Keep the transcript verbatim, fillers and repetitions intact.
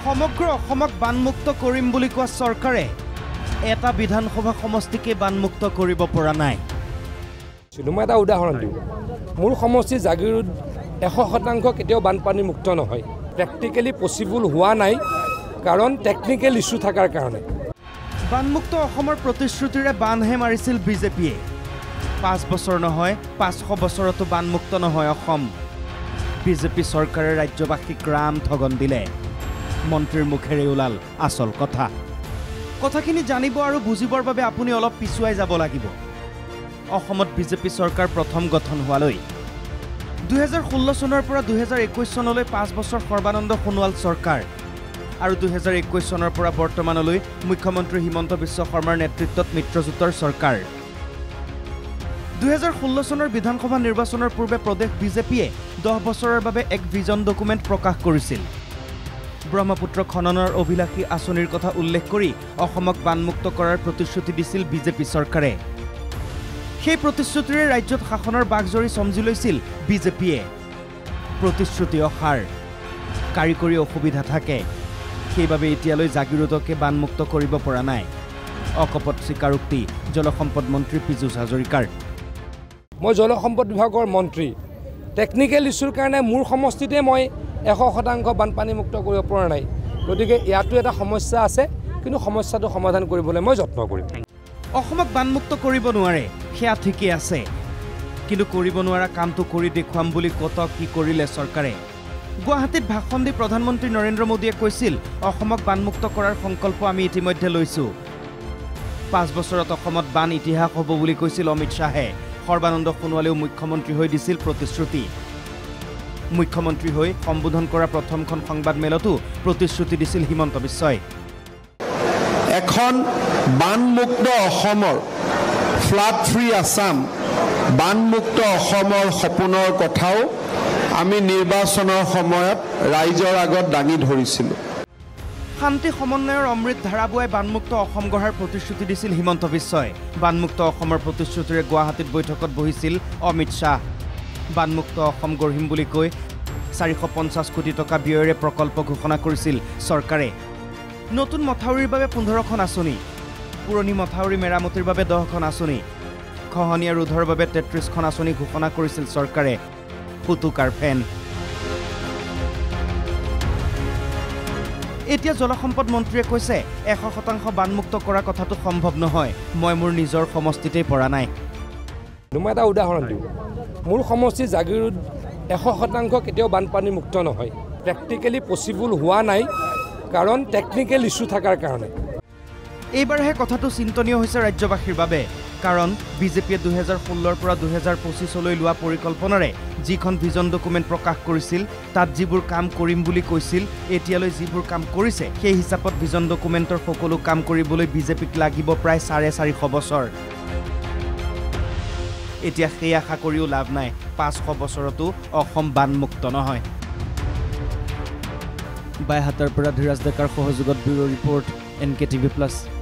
সমগ্ৰ অসমক বানমুক্ত কৰিম বুলি কোৱা চৰকাৰে এটা বিধানসভা সমষ্টিকে বানমুক্ত কৰিব পৰা নাই। মই এটা উদাহৰণ দিওঁ, মোৰ সমষ্টি জাগিৰোড এশ শতাংশ কেতিয়াও বানপানী মুক্ত নহয়। প্ৰেক্টিকেলি পচিবল হোৱা নাই, কাৰণ টেকনিকেল ইছ্যু থকাৰ কাৰণে। বানমুক্ত অসমৰ প্ৰতিশ্ৰুতিৰে বানহে মাৰিছিল বিজেপিয়ে। পাঁচ বছৰ নহয়, পাঁচশ বছৰতো বানমুক্ত নহয় অসম। বিজেপি চৰকাৰে ৰাজ্যবাসীক ৰাম ঠগন দিলে। মন্ত্ৰীৰ মুখেৰে ওলাল আচল কথা। কথাখিনি জানিব আৰু বুজিবৰ বাবে আপুনি অলপ পিছুৱাই যাব লাগিব। অসমত বিজেপি চৰকাৰ প্ৰথম গঠন হোৱালৈ দুহেজাৰ ষোল্ল চনৰ পৰা দুহেজাৰ একৈছ চনলৈ পাঁচ বছৰ সৰ্বানন্দ সোণোৱাল চৰকাৰ আৰু দুহেজাৰ একৈছ চনৰ পৰা বৰ্তমানলৈ মুখ্যমন্ত্ৰী হিমন্ত বিশ্ব শৰ্মাৰ নেতৃত্বত মিত্ৰজোঁটৰ চৰকাৰ। দুহেজাৰ ষোল্ল চনৰ বিধানসভা নিৰ্বাচনৰ পূৰ্বে প্ৰদেশ বিজেপিয়ে দহ বছৰৰ বাবে এক ভিজন ডকুমেণ্ট প্ৰকাশ কৰিছিল। ব্ৰহ্মপুত্ৰ খননৰ অভিলাষী আঁচনিৰ কথা উল্লেখ কৰি অসমক বানমুক্ত কৰাৰ প্ৰতিশ্ৰুতি দিছিল বিজেপি চৰকাৰে। সেই প্ৰতিশ্ৰুতিৰে ৰাজ্যত শাসনৰ বাঘজৰী চমজি লৈছিল বিজেপিয়ে। প্ৰতিশ্ৰুতি অসাৰ, কাৰিকৰী অসুবিধা থাকে, সেইবাবে এতিয়ালৈ জাগিৰোডকে বানমুক্ত কৰিব পৰা নাই। অকপট স্বীকাৰোক্তি জলসম্পদ মন্ত্ৰী পীযুষ হাজৰিকাৰ। মই জলসম্পদ বিভাগৰ মন্ত্ৰী। টেকনিকেল ইছ্যুৰ কাৰণে মোৰ সমষ্টিতে মই এশ শতাংশ বানপানী মুক্ত কৰিব পৰা নাই। গতিকে ইয়াতো এটা সমস্যা আছে, কিন্তু সমস্যাটো সমাধান কৰিবলৈ মই যত্ন কৰিম। অসমক বানমুক্ত কৰিব নোৱাৰে, সেয়া ঠিকেই আছে, কিন্তু কৰিব নোৱাৰা কামটো কৰি দেখুৱাম বুলি কত কি কৰিলে চৰকাৰে। গুৱাহাটীত ভাষণ দি প্ৰধানমন্ত্ৰী নৰেন্দ্ৰ মোদীয়ে কৈছিল, অসমক বানমুক্ত কৰাৰ সংকল্প আমি ইতিমধ্যে লৈছোঁ। পাঁচ বছৰত অসমত বান ইতিহাস হ'ব বুলি কৈছিল অমিত শ্বাহে। সৰ্বানন্দ সোণোৱালেও মুখ্যমন্ত্ৰী হৈ দিছিল প্ৰতিশ্ৰুতি। মুখ্যমন্ত্ৰী হৈ সম্বোধন কৰা প্ৰথমখন সংবাদমেলতো প্ৰতিশ্ৰুতি দিছিল হিমন্ত বিশ্বই। এখন বানমুক্ত অসমৰ, ফ্লাড ফ্ৰী আসাম, বানমুক্ত অসমৰ সপোনৰ কথাও আমি নিৰ্বাচনৰ সময়ত ৰাইজৰ আগত দাঙি ধৰিছিলোঁ। শান্তি সমন্বয়ৰ অমৃত ধাৰাবোৱাই বানমুক্ত অসম গঢ়াৰ প্ৰতিশ্ৰুতি দিছিল হিমন্ত বিশ্বই। বানমুক্ত অসমৰ প্ৰতিশ্ৰুতিৰে গুৱাহাটীত বৈঠকত বহিছিল অমিত শ্বাহ। বানমুক্ত অসম গঢ়িম বুলি কৈ চাৰিশ পঞ্চাছ কোটি টকা ব্যয়েৰে প্ৰকল্প ঘোষণা কৰিছিল চৰকাৰে। নতুন মথাউৰিৰ বাবে পোন্ধৰখন আঁচনি, পুৰণি মথাউৰি মেৰামতিৰ বাবে দহখন আঁচনি, খহনীয়া ৰোধৰ বাবে তেত্ৰিছখন আঁচনি ঘোষণা কৰিছিল চৰকাৰে। ফুটুকাৰ ফেন। এতিয়া জলসম্পদ মন্ত্ৰীয়ে কৈছে, এশ শতাংশ বানমুক্ত কৰা কথাটো সম্ভৱ নহয়, মই মোৰ নিজৰ সমষ্টিতেই পৰা নাই। মই এটা উদাহৰণ দিওঁ, মোৰ সমষ্টি জাগিৰোড এশ শতাংশ কেতিয়াও বানপানী মুক্ত নহয়। প্ৰেক্টিকেলি পচিবল হোৱা নাই, কাৰণ টেকনিকেল ইছ্যু থকাৰ কাৰণে। এইবাৰহে কথাটো চিন্তনীয় হৈছে ৰাজ্যবাসীৰ বাবে, কাৰণ বিজেপিয়ে দুহেজাৰ ষোল্লৰ পৰা দুহেজাৰ পঁচিছলৈ লোৱা পৰিকল্পনাৰে যিখন ভিজন ডকুমেণ্ট প্ৰকাশ কৰিছিল, তাত যিবোৰ কাম কৰিম বুলি কৈছিল, এতিয়ালৈ যিবোৰ কাম কৰিছে সেই হিচাপত ভিজন ডকুমেণ্টৰ সকলো কাম কৰিবলৈ বিজেপিক লাগিব প্ৰায় চাৰে চাৰিশ বছৰ। এতিয়া সেই আশা কৰিও লাভ নাই, পাঁচশ বছৰতো অসম বানমুক্ত নহয়। বাইহাটাৰ পৰা ধীৰাজ ডেকাৰ সহযোগত bureau' report N K TV plus.